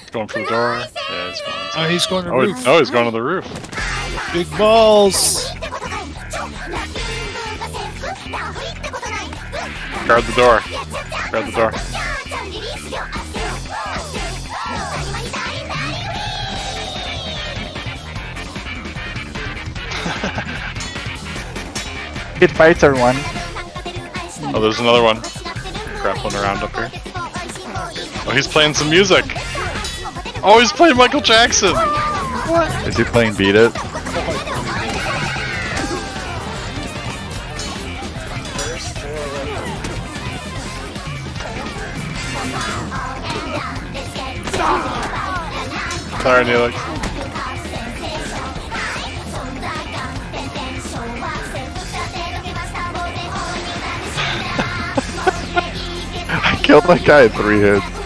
Going for the door. Yeah, he's going. Oh, he's going to the roof. Oh, he's going to the roof. Big balls. Guard the door. Guard the door. It fights everyone. Oh, there's another one. Grappling around up here. Oh, he's playing some music. Oh, he's playing Michael Jackson. What? Is he playing Beat It? Sorry, Neelix. I killed that guy in 3 hits.